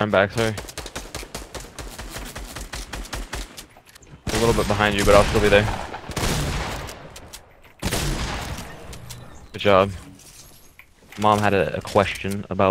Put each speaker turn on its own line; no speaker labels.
I'm back, sorry. A little bit behind you, but I'll still be there. Good job. Mom had a question about